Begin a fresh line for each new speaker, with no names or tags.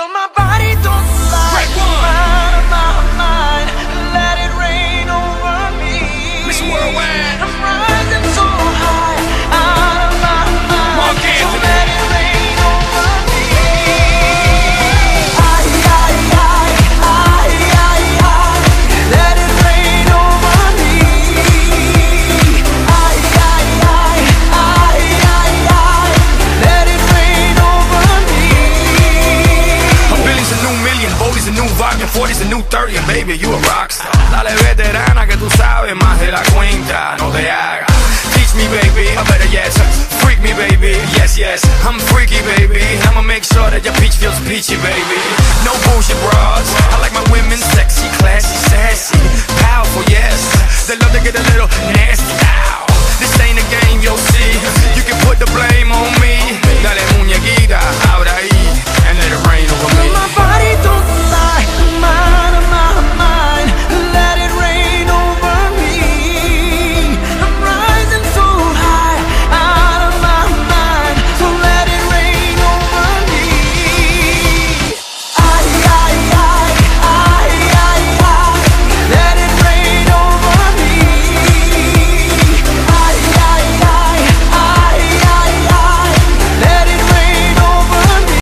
Girl, my body don't lie. Out of my mind, let it rain over me.
Miss Worldwide.
I'm rising so high, out of my mind. So let it rain over me. Let it rain over me. Let it rain over me.
A billion's a new million, Bodie's a new vibe, and 40's a new 30, and baby, you a rockstar. Dale veterana que tú sabes más de la cuenta, no te hagas. Teach me baby, I better yes. Freak me baby, yes yes. I'm freaky baby, I'ma make sure that your peach feels peachy baby. No bullshit bro,